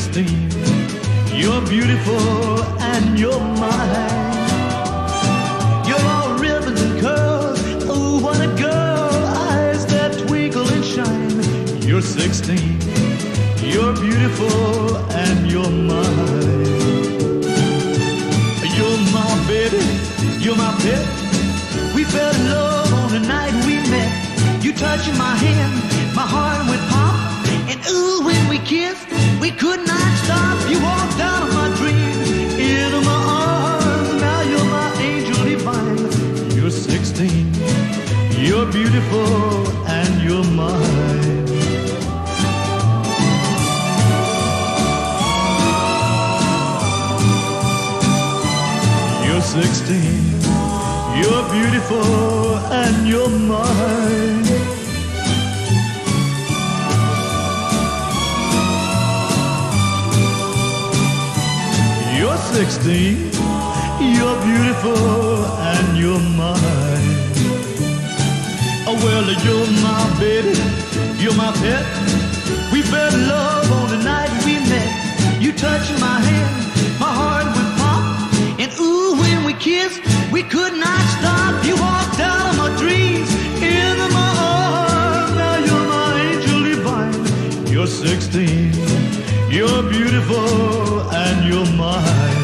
16. You're beautiful and you're mine. You're all ribbons and curls. Oh, what a girl. Eyes that twinkle and shine. You're 16. You're beautiful and you're mine. You're my baby. You're my pet. We fell in love on the night we met. You touching my hand, my heart went pop. And ooh, when we kissed, we could not stop. You walked out of my dreams, into my arms. Now you're my angel divine. You're 16. You're beautiful and you're mine. You're 16. You're beautiful and you're mine. You're 16. You're beautiful and you're mine. Oh, well, you're my baby. You're my pet. We fell in love on the night we met. You touching my hand, my heart would pop. And ooh, when we kissed, we could not stop. You walked out of my dreams, into my arms. Now you're my angel divine. You're 16. You're beautiful and you're mine.